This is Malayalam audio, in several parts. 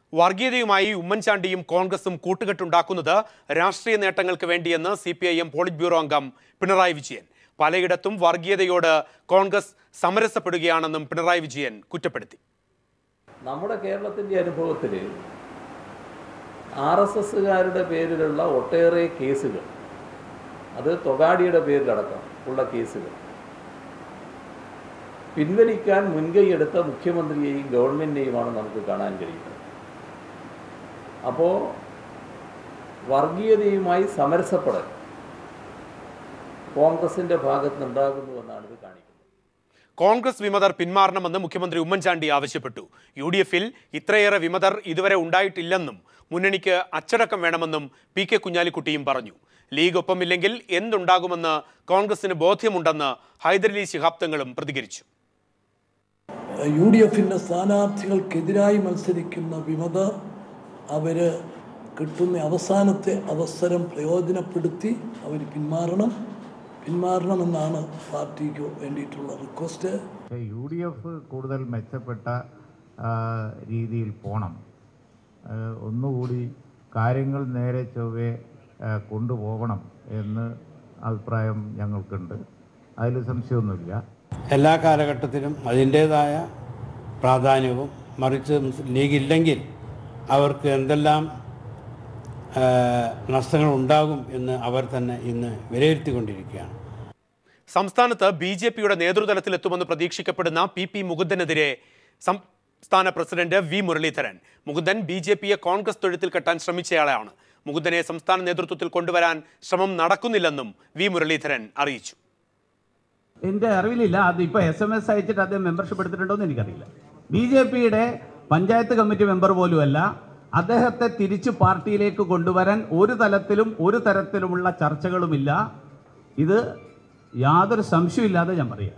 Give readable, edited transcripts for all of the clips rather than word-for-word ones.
വർഗീയതയുമായി ഉമ്മൻചാണ്ടിയും കോൺഗ്രസും കൂട്ടുകെട്ടുണ്ടാക്കുന്നത് രാഷ്ട്രീയ നേട്ടങ്ങൾക്ക് വേണ്ടിയെന്ന് CPIM പോളിറ്റ് ബ്യൂറോ അംഗം പിണറായി വിജയൻ. പലയിടത്തും വർഗീയതയോട് കോൺഗ്രസ് സമരസപ്പെടുകയാണെന്നും പിണറായി വിജയൻ കുറ്റപ്പെടുത്തി. നമ്മുടെ കേരളത്തിന്റെ അനുഭവത്തിൽ RSSകാരുടെ പേരിലുള്ള ഒട്ടേറെ കേസുകൾ, അത് തൊഗാഡിയുടെ പേരിലടക്കം ഉള്ള കേസുകൾ പിൻവലിക്കാൻ മുൻകൈയെടുത്ത മുഖ്യമന്ത്രിയെയും ഗവൺമെന്റിനെയുമാണ് നമുക്ക് കാണാൻ കഴിയുന്നത്. അപ്പോൾ വർഗീയതയുമായി സമരസപ്പെടൽ കോൺഗ്രസിന്റെ ഭാഗത്ത് നിന്നുണ്ടാകുന്നുവെന്നാണ് ഇത് കാണിക്കുന്നത്. കോൺഗ്രസ് വിമതർ പിന്മാറണമെന്ന് മുഖ്യമന്ത്രി ഉമ്മൻചാണ്ടി ആവശ്യപ്പെട്ടു. UDFൽ ഇത്രയേറെ വിമതർ ഇതുവരെ ഉണ്ടായിട്ടില്ലെന്നും മുന്നണിക്ക് അച്ചടക്കം വേണമെന്നും PK കുഞ്ഞാലിക്കുട്ടിയും പറഞ്ഞു. ലീഗ് ഒപ്പമില്ലെങ്കിൽ എന്തുണ്ടാകുമെന്ന് കോൺഗ്രസിന് ബോധ്യമുണ്ടെന്ന് ഹൈദരലി ശിഹാബ് തങ്ങളും പ്രതികരിച്ചു. UDFിന്റെ സ്ഥാനാർത്ഥികൾക്കെതിരായി മത്സരിക്കുന്ന വിമതർ അവര് കിട്ടുന്ന അവസാനത്തെ അവസരം പ്രയോജനപ്പെടുത്തി അവർ പിന്മാറണമെന്നാണ് പാർട്ടിക്ക് വേണ്ടിയിട്ടുള്ള റിക്വസ്റ്റ്. UDF കൂടുതൽ മെച്ചപ്പെട്ട രീതിയിൽ പോണം, ഒന്നുകൂടി കാര്യങ്ങൾ നേരെ ചൊവ്വേ കൊണ്ടുപോകണം എന്ന് അഭിപ്രായം ഞങ്ങൾക്കുണ്ട്. അതിൽ സംശയമൊന്നുമില്ല. എല്ലാ കാലഘട്ടത്തിലും അതിൻ്റേതായ പ്രാധാന്യവും, മറിച്ച് ലീഗില്ലെങ്കിൽ അവർക്ക് എന്തെല്ലാം നഷ്ടങ്ങൾ ഉണ്ടാകും എന്ന് അവർ തന്നെ ഇന്ന് വിലയിരുത്തിക്കൊണ്ടിരിക്കുകയാണ്. സംസ്ഥാനത്ത് BJPയുടെ നേതൃതലത്തിലെത്തുമെന്ന് പ്രതീക്ഷിക്കപ്പെടുന്ന PP മുകുന്ദനെതിരെ സംസ്ഥാന പ്രസിഡന്റ് V മുരളീധരൻ. മുകുന്ദൻ BJPയെ കോൺഗ്രസ് തൊഴുത്തിൽ കെട്ടാൻ ശ്രമിച്ചയാളാണ്. മുകുന്ദനെ സംസ്ഥാന നേതൃത്വത്തിൽ കൊണ്ടുവരാൻ ശ്രമം നടക്കുന്നില്ലെന്നും V മുരളീധരൻ അറിയിച്ചു. എൻ്റെ അറിവിലില്ല. അത് ഇപ്പോൾ SMS അയച്ചിട്ട് അദ്ദേഹം മെമ്പർഷിപ്പ് എടുത്തിട്ടുണ്ടോ എന്ന് എനിക്കറിയില്ല. BJPയുടെ പഞ്ചായത്ത് കമ്മിറ്റി മെമ്പർ പോലുമല്ല. അദ്ദേഹത്തെ തിരിച്ച് പാർട്ടിയിലേക്ക് കൊണ്ടുവരാൻ ഒരു തരത്തിലുമുള്ള ചർച്ചകളുമില്ല. ഇത് യാതൊരു സംശയമില്ലാതെ ഞാൻ പറയാം.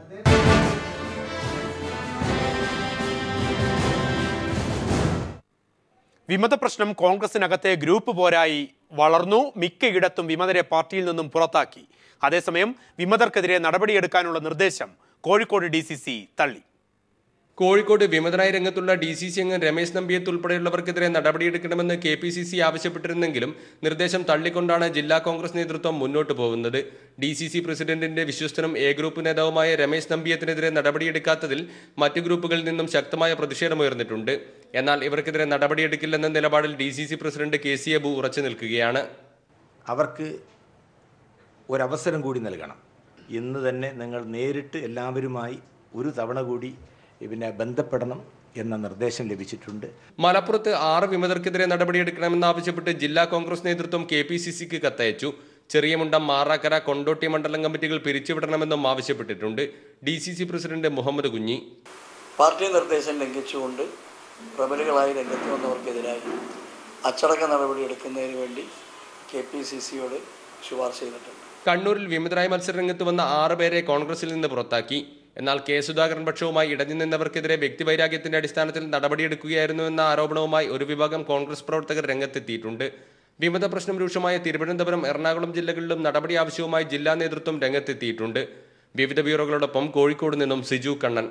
വിമത പ്രശ്നം കോൺഗ്രസിനകത്തെ ഗ്രൂപ്പ് പോരായി വളർന്നു. മിക്കയിടത്തും വിമതരെ പാർട്ടിയിൽ നിന്നും പുറത്താക്കി. അതേസമയം വിമതർക്കെതിരെ നടപടിയെടുക്കാനുള്ള നിർദ്ദേശം കോഴിക്കോട് DCC തള്ളി. കോഴിക്കോട് വിമതരായ രംഗത്തുള്ള DCC അംഗം രമേശ് നമ്പിയത്ത് ഉൾപ്പെടെയുള്ളവർക്കെതിരെ നടപടിയെടുക്കണമെന്ന് KPCC ആവശ്യപ്പെട്ടിരുന്നെങ്കിലും നിർദ്ദേശം തള്ളിക്കൊണ്ടാണ് ജില്ലാ കോൺഗ്രസ് നേതൃത്വം മുന്നോട്ട് പോകുന്നത്. DCC പ്രസിഡന്റിന്റെ വിശ്വസ്തനും A ഗ്രൂപ്പ് നേതാവുമായ രമേശ് നമ്പിയത്തിനെതിരെ നടപടിയെടുക്കാത്തതിൽ മറ്റു ഗ്രൂപ്പുകളിൽ നിന്നും ശക്തമായ പ്രതിഷേധമുയർന്നിട്ടുണ്ട്. എന്നാൽ ഇവർക്കെതിരെ നടപടിയെടുക്കില്ലെന്ന നിലപാടിൽ DCC പ്രസിഡന്റ് KC അബു ഉറച്ചു നിൽക്കുകയാണ്. അവർക്ക് ഒരവസരം കൂടി നൽകണം. ഇന്ന് തന്നെ നിങ്ങൾ നേരിട്ട് എല്ലാവരുമായി ഒരു തവണ കൂടി ബന്ധപ്പെടണം എന്ന നിർദ്ദേശം ലഭിച്ചിട്ടുണ്ട്. മലപ്പുറത്ത് 6 വിമതർക്കെതിരെ നടപടിയെടുക്കണമെന്നാവശ്യപ്പെട്ട് ജില്ലാ കോൺഗ്രസ് നേതൃത്വം KPCCക്ക് കത്തയച്ചു. ചെറിയമുണ്ടം, മാറാക്കര, കൊണ്ടോട്ടി മണ്ഡലം കമ്മിറ്റികൾ പിരിച്ചുവിടണമെന്നും ആവശ്യപ്പെട്ടിട്ടുണ്ട്. DCC president Muhammad Kunhi party നിർദ്ദേശം ലംഘിച്ചുകൊണ്ട് പ്രബലുകളായി രംഗത്ത് വന്നവർക്കെതിരായി അച്ചടക്ക നടപടിയെടുക്കുന്നതിന് വേണ്ടി KPCCയോട് ശുപാർശ ചെയ്തിട്ടുണ്ട്. കണ്ണൂരിൽ വിമതരായി മത്സരരംഗത്ത് വന്ന 6 പേരെ കോൺഗ്രസിൽ നിന്ന് പുറത്താക്കി. എന്നാൽ K സുധാകരൻ പക്ഷവുമായി ഇടഞ്ഞു നിന്നവർക്കെതിരെ വ്യക്തിവൈരാഗ്യത്തിന്റെ അടിസ്ഥാനത്തിൽ നടപടിയെടുക്കുകയായിരുന്നുവെന്ന ആരോപണവുമായി ഒരു വിഭാഗം കോൺഗ്രസ് പ്രവർത്തകർ രംഗത്തെത്തിയിട്ടുണ്ട്. വിമത പ്രശ്നം രൂക്ഷമായ തിരുവനന്തപുരം, എറണാകുളം ജില്ലകളിലും നടപടി ആവശ്യവുമായി ജില്ലാ നേതൃത്വം രംഗത്തെത്തിയിട്ടുണ്ട്. വിവിധ ബ്യൂറോകളോടൊപ്പം കോഴിക്കോട് നിന്നും സിജു കണ്ണൻ.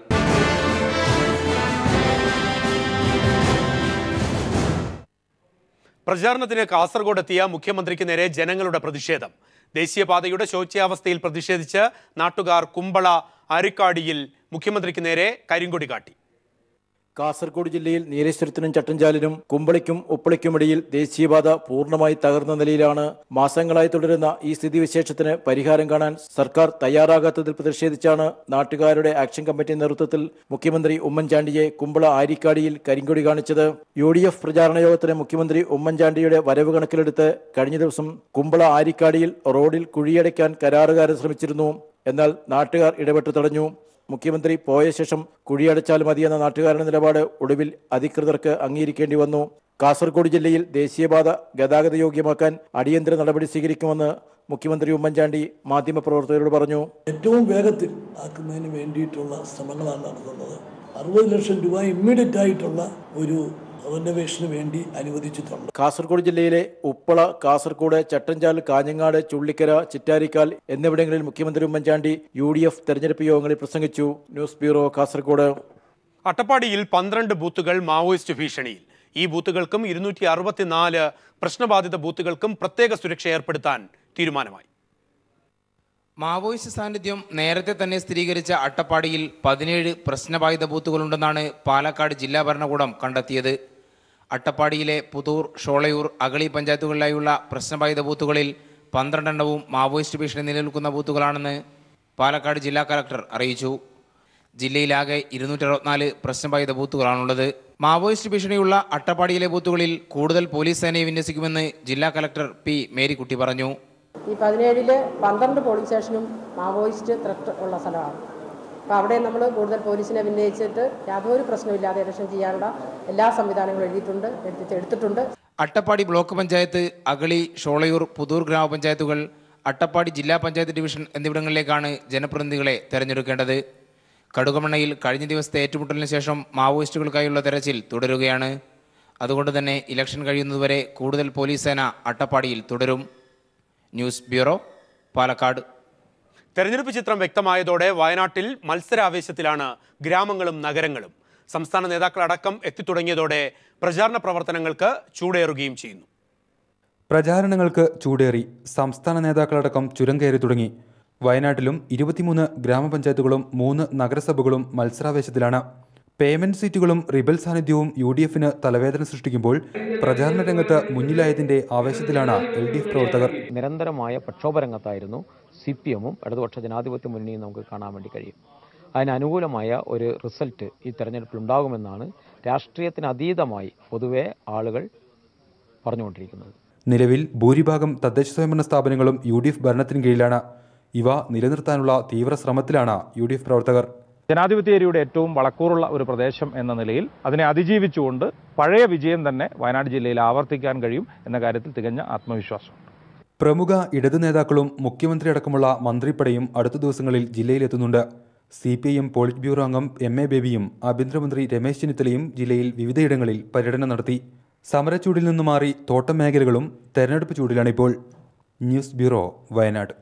പ്രചാരണത്തിന് കാസർഗോഡ് എത്തിയ മുഖ്യമന്ത്രിക്ക് നേരെ ജനങ്ങളുടെ പ്രതിഷേധം. ദേശീയപാതയുടെ ശോച്യാവസ്ഥയിൽ പ്രതിഷേധിച്ച് നാട്ടുകാർ കുമ്പള ആരിക്കാടിയിൽ മുഖ്യമന്ത്രിക്ക് നേരെ കരിങ്കൊടി കാട്ടി. കാസർഗോഡ് ജില്ലയിൽ നീലേശ്വരത്തിനും ചട്ടഞ്ചാലിനും കുമ്പളിക്കും ഉപ്പളിക്കുമിടയിൽ ദേശീയപാത പൂർണ്ണമായി തകർന്ന നിലയിലാണ്. മാസങ്ങളായി തുടരുന്ന ഈ സ്ഥിതിവിശേഷത്തിന് പരിഹാരം കാണാൻ സർക്കാർ തയ്യാറാകാത്തതിൽ പ്രതിഷേധിച്ചാണ് നാട്ടുകാരുടെ ആക്ഷൻ കമ്മിറ്റി നേതൃത്വത്തിൽ മുഖ്യമന്ത്രി ഉമ്മൻചാണ്ടിയെ കുമ്പള ആരിക്കാടിയിൽ കരിങ്കൊടി കാണിച്ചത്. UDF പ്രചാരണ യോഗത്തിന് മുഖ്യമന്ത്രി ഉമ്മൻചാണ്ടിയുടെ വരവ് കണക്കിലെടുത്ത് കഴിഞ്ഞ ദിവസം കുമ്പള ആരിക്കാടിയിൽ റോഡിൽ കുഴിയടയ്ക്കാൻ കരാറുകാരൻ ശ്രമിച്ചിരുന്നു. എന്നാൽ നാട്ടുകാർ ഇടപെട്ട് തടഞ്ഞു. മുഖ്യമന്ത്രി പോയ ശേഷം കുഴിയടച്ചാൽ മതിയെന്ന നാട്ടുകാരുടെ നിലപാട് ഒടുവിൽ അധികൃതർക്ക് അംഗീകരിക്കേണ്ടി വന്നു. കാസർഗോഡ് ജില്ലയിൽ ദേശീയപാത ഗതാഗത യോഗ്യമാക്കാൻ അടിയന്തര നടപടി സ്വീകരിക്കുമെന്ന് മുഖ്യമന്ത്രി ഉമ്മൻചാണ്ടി മാധ്യമപ്രവർത്തകരോട് പറഞ്ഞു. ഏറ്റവും വേഗത്തിൽ ആക്കുന്നതിന് വേണ്ടിയിട്ടുള്ള ശ്രമങ്ങളാണ് നടത്തുന്നത്. 60 ലക്ഷം രൂപ ഇമ്മീഡിയറ്റ് ആയിട്ടുള്ള ഒരു റിനോവേഷന് വേണ്ടി അനുവദിച്ചിട്ടുണ്ട്. കാസർഗോഡ് ജില്ലയിലെ ഉപ്പള, കാസർഗോഡ്, ചട്ടഞ്ചാൽ, കാഞ്ഞങ്ങാട്, ചുള്ളിക്കര, ചിറ്റാരിക്കാൽ എന്നിവിടങ്ങളിൽ മുഖ്യമന്ത്രി ഉമ്മൻചാണ്ടി UDF തെരഞ്ഞെടുപ്പ് യോഗങ്ങളിൽ പ്രസംഗിച്ചു. News bureau, Kasaragod. അട്ടപ്പാടിയിൽ 12 ബൂത്തുകൾ മാവോയിസ്റ്റ് ഭീഷണിയിൽ. ഈ ബൂത്തുകൾക്കും 264 പ്രശ്നബാധിത ബൂത്തുകൾക്കും പ്രത്യേക സുരക്ഷ ഏർപ്പെടുത്താൻ തീരുമാനമായി. മാവോയിസ്റ്റ് സാന്നിധ്യം നേരത്തെ തന്നെ സ്ഥിരീകരിച്ച അട്ടപ്പാടിയിൽ 17 പ്രശ്നബാധിത ബൂത്തുകളുണ്ടെന്നാണ് പാലക്കാട് ജില്ലാ ഭരണകൂടം കണ്ടെത്തിയത്. അട്ടപ്പാടിയിലെ പുതൂർ, ഷോളയൂർ, അഗളി പഞ്ചായത്തുകളിലായുള്ള പ്രശ്നബാധിത ബൂത്തുകളിൽ 12 എണ്ണവും മാവോയിസ്റ്റ് ഭീഷണി നിലനിൽക്കുന്ന ബൂത്തുകളാണെന്ന് പാലക്കാട് ജില്ലാ കലക്ടർ അറിയിച്ചു. ജില്ലയിലാകെ 264 പ്രശ്നബാധിത ബൂത്തുകളാണുള്ളത്. മാവോയിസ്റ്റ് ഭീഷണിയുള്ള അട്ടപ്പാടിയിലെ ബൂത്തുകളിൽ കൂടുതൽ പോലീസ് സേനയെ വിന്യസിക്കുമെന്ന് ജില്ലാ കലക്ടർ പി മേരിക്കുട്ടി പറഞ്ഞു. ഈ 17-ല് 12 പോലീസ് സ്റ്റേഷനും മാവോയിസ്റ്റ് ത്രെറ്റ് ഉള്ള സ്ഥലമാണ്. അപ്പോൾ അവിടെ നമ്മൾ കൂടുതൽ പോലീസിനെ വിന്യസിച്ചിട്ട് യാതൊരു പ്രശ്നമില്ലാതെ ഇലക്ഷൻ ചെയ്യാനുള്ള എല്ലാ സംവിധാനങ്ങളും എടുത്തിട്ടുണ്ട്. അട്ടപ്പാടി ബ്ലോക്ക് പഞ്ചായത്ത്, അഗളി, ഷോളയൂർ, പുതൂർ ഗ്രാമപഞ്ചായത്തുകൾ, അട്ടപ്പാടി ജില്ലാ പഞ്ചായത്ത് ഡിവിഷൻ എന്നിവിടങ്ങളിലേക്കാണ് ജനപ്രതിനിധികളെ തെരഞ്ഞെടുക്കേണ്ടത്. കടുകമണ്ണയിൽ കഴിഞ്ഞ ദിവസത്തെ ഏറ്റുമുട്ടലിന് ശേഷം മാവോയിസ്റ്റുകൾക്കായുള്ള തെരച്ചിൽ തുടരുകയാണ്. അതുകൊണ്ട് തന്നെ ഇലക്ഷൻ കഴിയുന്നതുവരെ കൂടുതൽ പോലീസ് സേന അട്ടപ്പാടിയിൽ തുടരും. News bureau, Palakkad. തെരഞ്ഞെടുപ്പ് ചിത്രം വ്യക്തമായതോടെ വയനാട്ടിൽ മത്സരാവേശത്തിലാണ് ഗ്രാമങ്ങളും നഗരങ്ങളും. സംസ്ഥാന നേതാക്കളടക്കം എത്തിത്തുടങ്ങിയതോടെ പ്രചാരണ പ്രവർത്തനങ്ങൾക്ക് ചൂടേറുകയും ചെയ്യുന്നു. പ്രചാരണങ്ങൾക്ക് ചൂടേറി സംസ്ഥാന നേതാക്കളടക്കം ചുരം കയറി തുടങ്ങി. വയനാട്ടിലും 23 ഗ്രാമപഞ്ചായത്തുകളും 3 നഗരസഭകളും മത്സരാവേശത്തിലാണ്. പേയ്മെന്റ് സീറ്റുകളും റിബൽ സാന്നിധ്യവും UDFന് തലവേദന സൃഷ്ടിക്കുമ്പോൾ പ്രചാരണ രംഗത്ത് മുന്നിലായതിന്റെ ആവേശത്തിലാണ് LDF പ്രവർത്തകർ. നിരന്തരമായ പ്രക്ഷോഭരംഗത്തായിരുന്നു CPMഉം ഇടതുപക്ഷ ജനാധിപത്യ മുന്നണിയും നമുക്ക് കാണാൻ വേണ്ടി കഴിയും. അതിനനുകൂലമായ ഒരു റിസൾട്ട് ഈ തെരഞ്ഞെടുപ്പിൽ ഉണ്ടാകുമെന്നാണ് രാഷ്ട്രീയത്തിന് അതീതമായി പൊതുവെ ആളുകൾ പറഞ്ഞുകൊണ്ടിരിക്കുന്നത്. നിലവിൽ ഭൂരിഭാഗം തദ്ദേശ സ്വയംഭരണ സ്ഥാപനങ്ങളും UDF ഭരണത്തിന് കീഴിലാണ്. ഇവ നിലനിർത്താനുള്ള തീവ്ര ശ്രമത്തിലാണ് UDF പ്രവർത്തകർ. ജനാധിപത്യേരിയുടെ ഏറ്റവും വളക്കൂറുള്ള ഒരു പ്രദേശം എന്ന നിലയിൽ അതിനെ അതിജീവിച്ചുകൊണ്ട് പഴയ വിജയം തന്നെ വയനാട് ജില്ലയിൽ ആവർത്തിക്കാൻ കഴിയും എന്ന കാര്യത്തിൽ തികഞ്ഞ ആത്മവിശ്വാസം. പ്രമുഖ ഇടതു നേതാക്കളും മുഖ്യമന്ത്രി അടക്കമുള്ള മന്ത്രിപ്പടയും അടുത്ത ദിവസങ്ങളിൽ ജില്ലയിലെത്തുന്നുണ്ട്. CPIM പോളിറ്റ് ബ്യൂറോ അംഗം MA ബേബിയും ആഭ്യന്തരമന്ത്രി രമേശ് ചെന്നിത്തലയും ജില്ലയിൽ വിവിധയിടങ്ങളിൽ പര്യടനം നടത്തി. സമരച്ചൂടിൽ നിന്നു മാറി തോട്ടം മേഖലകളും തെരഞ്ഞെടുപ്പ് ചൂടിലാണിപ്പോൾ. News bureau, Wayanad.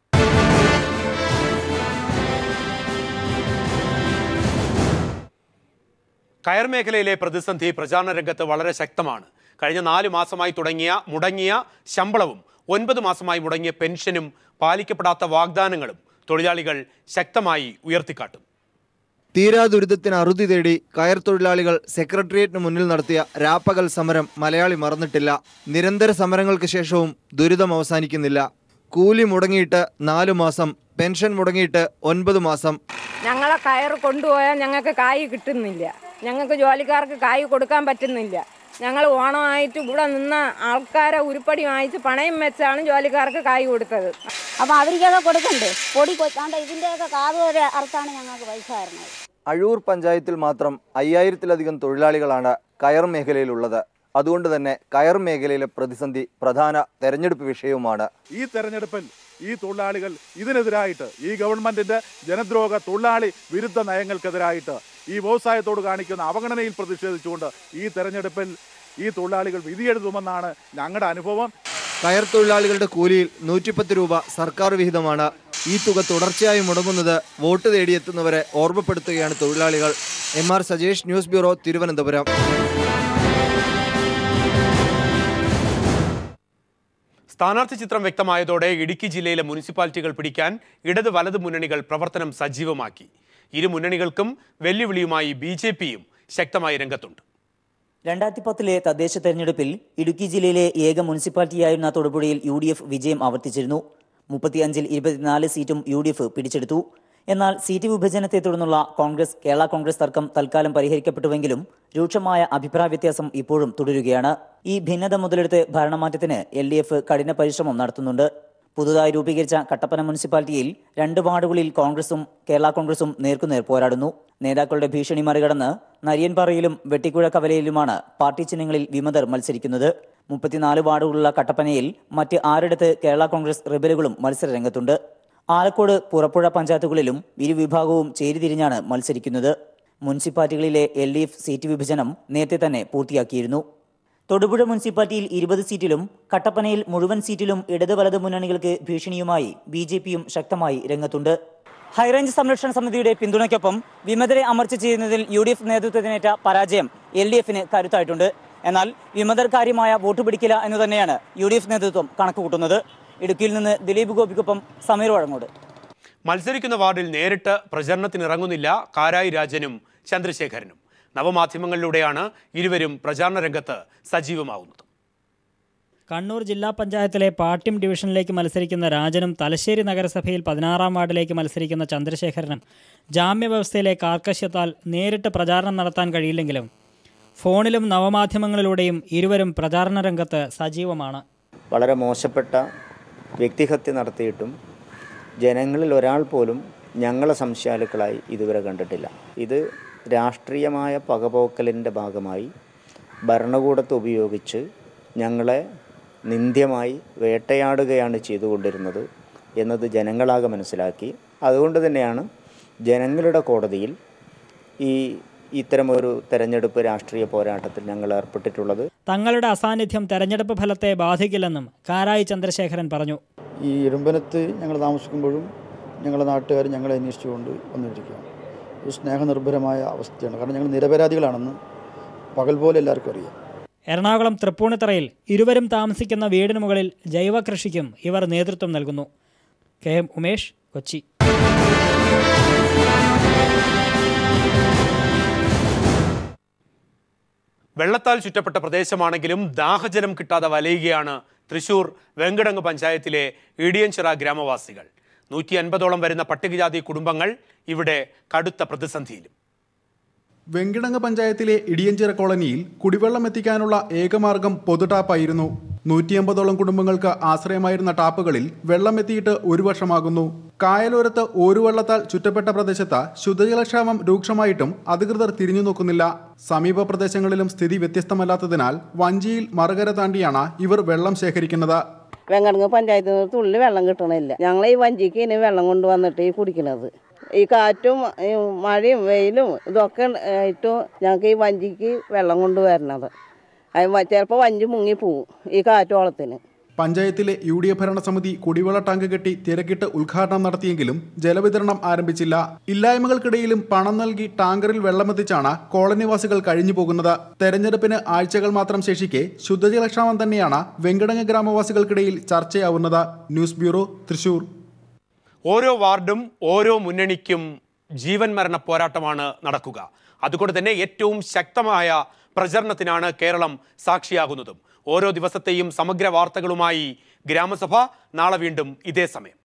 കയർ മേഖലയിലെ പ്രതിസന്ധി പ്രചാരണ രംഗത്ത് വളരെ ശക്തമാണ്. കഴിഞ്ഞ 4 മാസമായി മുടങ്ങിയ ശമ്പളവും 9 മാസമായി മുടങ്ങിയ പെൻഷനും പാലിക്കപ്പെടാത്ത വാഗ്ദാനങ്ങളും തൊഴിലാളികൾ ശക്തമായി ഉയർത്തിക്കാട്ടും. തീരാ ദുരിതത്തിന് അറുതി തേടി കയർ തൊഴിലാളികൾ സെക്രട്ടേറിയറ്റിന് മുന്നിൽ നടത്തിയ രാപ്പകൽ സമരം മലയാളി മറന്നിട്ടില്ല. നിരന്തര സമരങ്ങൾക്ക് ശേഷവും ദുരിതം അവസാനിക്കുന്നില്ല. കൂലി മുടങ്ങിയിട്ട് 4 മാസം, പെൻഷൻ മുടങ്ങിയിട്ട് 9 മാസം. ഞങ്ങളെ കയർ കൊണ്ടുപോയാൽ ഞങ്ങൾക്ക് കായ് കിട്ടുന്നില്ല. ഞങ്ങൾക്ക് ജോലിക്കാർക്ക് കായ് കൊടുക്കാൻ പറ്റുന്നില്ല. ഞങ്ങൾ ഓണമായിട്ട് ഇവിടെ നിന്ന ആൾക്കാരെ ഉരുപ്പടി വാങ്ങിച്ച് പണയം വെച്ചാണ് ജോലിക്കാർക്ക് കായ് കൊടുത്തത്. അപ്പോൾ അവർക്കൊക്കെ കൊടുക്കണ്ടേ? പൊടി കൊത്താണ്ട് ഇതിൻ്റെയൊക്കെ കാത് വരെ അർത്താണ് ഞങ്ങൾക്ക് പൈസ തരുന്നത്. അഴൂർ പഞ്ചായത്തിൽ മാത്രം 5000-ലധികം തൊഴിലാളികളാണ് കയർ മേഖലയിലുള്ളത്. അതുകൊണ്ട് തന്നെ കയർ മേഖലയിലെ പ്രതിസന്ധി പ്രധാന തെരഞ്ഞെടുപ്പ് വിഷയവുമാണ്. ഈ തെരഞ്ഞെടുപ്പിൽ ഈ തൊഴിലാളികൾ ഇതിനെതിരായിട്ട്, ഈ ഗവൺമെന്റിന്റെ ജനദ്രോഹ തൊഴിലാളി വിരുദ്ധ നയങ്ങൾക്കെതിരായിട്ട്, ഈ വ്യവസായത്തോട് കാണിക്കുന്ന അവഗണനയിൽ പ്രതിഷേധിച്ചുകൊണ്ട് ഈ തെരഞ്ഞെടുപ്പിൽ ഈ തൊഴിലാളികൾ വിധിയെഴുതുമെന്നാണ് ഞങ്ങളുടെ അനുഭവം. കയർ തൊഴിലാളികളുടെ കൂലിയിൽ 110 രൂപ സർക്കാർ വിഹിതമാണ്. ഈ തുക തുടർച്ചയായി മുടങ്ങുന്നത് വോട്ട് തേടിയെത്തുന്നവരെ ഓർമ്മപ്പെടുത്തുകയാണ് തൊഴിലാളികൾ. MR Sajesh, news bureau, Thiruvananthapuram. സ്ഥാനാർത്ഥി ചിത്രം വ്യക്തമായതോടെ ഇടുക്കി ജില്ലയിലെ മുനിസിപ്പാലിറ്റികൾ പിടിക്കാൻ ഇടത് വലത് മുന്നണികൾ പ്രവർത്തനം സജീവമാക്കി. ഇരു മുന്നണികൾക്കും വെല്ലുവിളിയുമായി BJPയും ശക്തമായി രംഗത്തുണ്ട്. 2010-ലെ തദ്ദേശ തെരഞ്ഞെടുപ്പിൽ ഇടുക്കി ജില്ലയിലെ ഏക മുനിസിപ്പാലിറ്റിയായിരുന്ന തൊടുപുഴയിൽ UDF വിജയം ആവർത്തിച്ചിരുന്നു. 35-ൽ 24 സീറ്റും UDF പിടിച്ചെടുത്തു. എന്നാൽ സീറ്റ് വിഭജനത്തെ തുടർന്നുള്ള കേരള കോൺഗ്രസ് തർക്കം തൽക്കാലം പരിഹരിക്കപ്പെട്ടുവെങ്കിലും രൂക്ഷമായ അഭിപ്രായ വ്യത്യാസം ഇപ്പോഴും തുടരുകയാണ്. ഈ ഭിന്നത മുതലെടുത്ത് ഭരണമാറ്റത്തിന് LDF കഠിന പരിശ്രമം നടത്തുന്നുണ്ട്. പുതുതായി രൂപീകരിച്ച കട്ടപ്പന മുനിസിപ്പാലിറ്റിയിൽ 2 വാർഡുകളിൽ കോൺഗ്രസും കേരള കോൺഗ്രസും നേർക്കുനേർ പോരാടുന്നു. നേതാക്കളുടെ ഭീഷണി മറികടന്ന് നരിയൻപാറയിലും വെട്ടിക്കുഴ കവലയിലുമാണ് പാർട്ടി ചിഹ്നങ്ങളിൽ വിമതർ മത്സരിക്കുന്നത്. 34 വാർഡുകളുള്ള കട്ടപ്പനയിൽ മറ്റ് 6 കേരള കോൺഗ്രസ് റിബലുകളും മത്സര രംഗത്തുണ്ട്. ആലക്കോട്, പുറപ്പുഴ പഞ്ചായത്തുകളിലും ഇരുവിഭാഗവും ചേരിതിരിഞ്ഞാണ് മത്സരിക്കുന്നത്. മുനിസിപ്പാലിറ്റികളിലെ LDF സീറ്റ് വിഭജനം നേരത്തെ തന്നെ പൂർത്തിയാക്കിയിരുന്നു. തൊടുപുഴ മുനിസിപ്പാലിറ്റിയിൽ 20 സീറ്റിലും കട്ടപ്പനയിൽ മുഴുവൻ സീറ്റിലും ഇടത് വലത് മുന്നണികൾക്ക് ഭീഷണിയുമായി BJPയും ശക്തമായി രംഗത്തുണ്ട്. ഹൈറേഞ്ച് സംരക്ഷണ സമിതിയുടെ പിന്തുണയ്ക്കൊപ്പം വിമതരെ അമർച്ച ചെയ്യുന്നതിൽ UDF നേതൃത്വത്തിനേറ്റ പരാജയം LDFന് കരുത്തായിട്ടുണ്ട്. എന്നാൽ വിമതർക്കാര്യമായ വോട്ട് പിടിക്കില്ല എന്ന് തന്നെയാണ് UDF നേതൃത്വം കണക്കുകൂട്ടുന്നത്. ഇടുക്കിയിൽ നിന്ന് ദിലീപ് ഗോപിക്കൊപ്പം സമീർ വഴങ്ങോട്. മത്സരിക്കുന്ന വാർഡിൽ നേരിട്ട് പ്രചരണത്തിനിറങ്ങുന്നില്ല കാരായി രാജനും ചന്ദ്രശേഖരനും. നവമാധ്യമങ്ങളിലൂടെയാണ് ഇരുവരും പ്രചാരണ രംഗത്ത് സജീവമാവുന്നത്. കണ്ണൂർ ജില്ലാ പഞ്ചായത്തിലെ പാട്യം ഡിവിഷനിലേക്ക് മത്സരിക്കുന്ന രാജനും തലശ്ശേരി നഗരസഭയിൽ 16-ാം വാർഡിലേക്ക് മത്സരിക്കുന്ന ചന്ദ്രശേഖരനും ജാമ്യവ്യവസ്ഥയിലെ കാർക്കശ്യത്താൽ നേരിട്ട് പ്രചാരണം നടത്താൻ കഴിയില്ലെങ്കിലും ഫോണിലും നവമാധ്യമങ്ങളിലൂടെയും ഇരുവരും പ്രചാരണ രംഗത്ത് സജീവമാണ്. വളരെ മോശപ്പെട്ട വ്യക്തിഹത്യ നടത്തിയിട്ടും ജനങ്ങളിൽ ഒരാൾ പോലും ഞങ്ങളെ സംശയാലുക്കളായി ഇതുവരെ കണ്ടിട്ടില്ല. ഇത് രാഷ്ട്രീയമായ പകപോക്കലിൻ്റെ ഭാഗമായി ഭരണകൂടത്തെ ഉപയോഗിച്ച് ഞങ്ങളെ നിന്ദ്യമായി വേട്ടയാടുകയാണ് ചെയ്തുകൊണ്ടിരുന്നത് എന്നത് ജനങ്ങളാകെ മനസ്സിലാക്കി. അതുകൊണ്ട് തന്നെയാണ് ജനങ്ങളുടെ കോടതിയിൽ ഇത്തരമൊരു തെരഞ്ഞെടുപ്പ് രാഷ്ട്രീയ പോരാട്ടത്തിൽ ഞങ്ങൾ ഏർപ്പെട്ടിട്ടുള്ളത്. തങ്ങളുടെ അസാന്നിധ്യം തെരഞ്ഞെടുപ്പ് ഫലത്തെ ബാധിക്കില്ലെന്നും കാരായി ചന്ദ്രശേഖരൻ പറഞ്ഞു. ഈ ഇടുമ്പനത്ത് ഞങ്ങൾ താമസിക്കുമ്പോഴും ഞങ്ങളുടെ നാട്ടുകാർ ഞങ്ങളെ അന്വേഷിച്ചുകൊണ്ട് വന്നിരിക്കുകയാണ്. ഒരു സ്നേഹനിർഭരമായ അവസ്ഥയാണ്. കാരണം ഞങ്ങൾ നിരപരാധികളാണെന്ന് പകൽ പോലെ എല്ലാവർക്കും അറിയാം. എറണാകുളം തൃപ്പൂണിത്തറയിൽ ഇരുവരും താമസിക്കുന്ന വീടിന് മുകളിൽ ജൈവ കൃഷിക്കും ഇവർ നേതൃത്വം നൽകുന്നു. KM ഉമേഷ്, കൊച്ചി. വെള്ളത്താൽ ചുറ്റപ്പെട്ട പ്രദേശമാണെങ്കിലും ദാഹജലം കിട്ടാതെ വലയുകയാണ് തൃശൂർ വെങ്കടങ്ങ് പഞ്ചായത്തിലെ ഇടിയഞ്ചിറ ഗ്രാമവാസികൾ. 150ഓളം വരുന്ന പട്ടികജാതി കുടുംബങ്ങൾ ഇവിടെ കടുത്ത പ്രതിസന്ധിയിലും. വെങ്കിടങ്ങ് പഞ്ചായത്തിലെ ഇടിയഞ്ചിറ കോളനിയിൽ കുടിവെള്ളം എത്തിക്കാനുള്ള ഏകമാർഗം പൊതുടാപ്പായിരുന്നു. 150ഓളം കുടുംബങ്ങൾക്ക് ആശ്രയമായിരുന്ന ടാപ്പുകളിൽ വെള്ളം എത്തിയിട്ട് 1 വർഷമാകുന്നു. കായലോരത്ത് ഓരുവെള്ളത്താൽ ചുറ്റപ്പെട്ട പ്രദേശത്ത് ശുദ്ധജലക്ഷാമം രൂക്ഷമായിട്ടും അധികൃതർ തിരിഞ്ഞു നോക്കുന്നില്ല. സമീപ പ്രദേശങ്ങളിലും സ്ഥിതി വ്യത്യസ്തമല്ലാത്തതിനാൽ വഞ്ചിയിൽ മറുകര താണ്ടിയാണ് ഇവർ വെള്ളം ശേഖരിക്കുന്നത്. വെങ്കടങ്ങ് പഞ്ചായത്തിൽ നിന്ന് തുള്ളി വെള്ളം കിട്ടണില്ല. ഞങ്ങൾ ഈ വഞ്ചിക്ക് ഇനി വെള്ളം കൊണ്ടുവന്നിട്ട് ഈ കുടിക്കുന്നത്. ഈ കാറ്റും മഴയും വെയിലും ഇതൊക്കെ ആയിട്ടും ഞങ്ങൾക്ക് ഈ വഞ്ചിക്ക് വെള്ളം കൊണ്ടുവരണത്. ചിലപ്പോൾ വഞ്ചി മുങ്ങിപ്പോവും ഈ കാറ്റോളത്തിന്. പഞ്ചായത്തിലെ UDF ഭരണസമിതി കുടിവെള്ള ടാങ്ക് കെട്ടി തിരക്കിട്ട് ഉദ്ഘാടനം നടത്തിയെങ്കിലും ജലവിതരണം ആരംഭിച്ചില്ല. ഇല്ലായ്മകൾക്കിടയിലും പണം നൽകി ടാങ്കറിൽ വെള്ളമെത്തിച്ചാണ് കോളനിവാസികൾ കഴിഞ്ഞു പോകുന്നത്. തെരഞ്ഞെടുപ്പിന് ആഴ്ചകൾ മാത്രം ശേഷിക്കെ ശുദ്ധജലക്ഷാമം തന്നെയാണ് വെങ്കടങ്ങ് ഗ്രാമവാസികൾക്കിടയിൽ ചർച്ചയാവുന്നത്. News bureau, Thrissur. ഓരോ വാർഡും ഓരോ മുന്നണിക്കും ജീവൻ മരണ പോരാട്ടമാണ് നടക്കുക. അതുകൊണ്ട് തന്നെ ഏറ്റവും ശക്തമായ പ്രചരണത്തിനാണ് കേരളം സാക്ഷിയാകുന്നതും. ഓരോ ദിവസത്തെയും സമഗ്ര വാർത്തകളുമായി ഗ്രാമസഭ നാളെ വീണ്ടും ഇതേ സമയം.